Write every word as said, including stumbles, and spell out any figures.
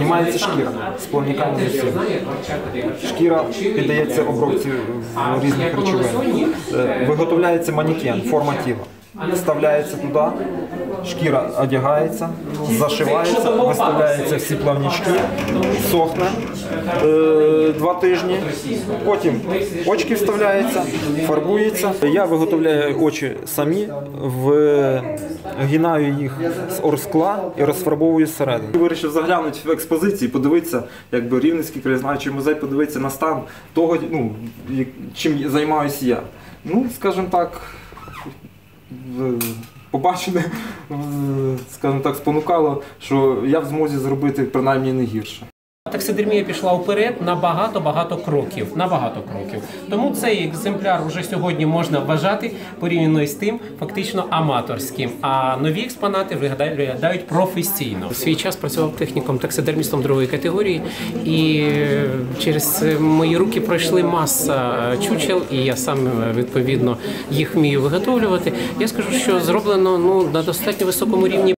знімається шкіра з плавниками з усім. Шкіра піддається обробці в різних речовинах. Виготовляється манекен, форма тіла. Вставляється туди, шкіра одягається, зашивається, виставляються всі плавнички, сохне е, два тижні, потім очки вставляються, фарбується. Я виготовляю очі самі, вгинаю їх з орскла і розфарбовую зсередини. Вирішив заглянути в експозиції, подивитися, якби Рівненський краєзнавчий музей, подивитися на стан того, ну, чим займаюся я. Ну, скажімо так, побачене, скажімо так, спонукало, що я в змозі зробити принаймні не гірше. Таксидермія пішла вперед на багато-багато кроків, на багато кроків. Тому цей екземпляр вже сьогодні можна вважати порівняно з тим фактично аматорським, а нові експонати виглядають професійно. У свій час працював техніком, таксидермістом другої категорії, і через мої руки пройшли маса чучел, і я сам відповідно їх вмію виготовлювати. Я скажу, що зроблено ну, на достатньо високому рівні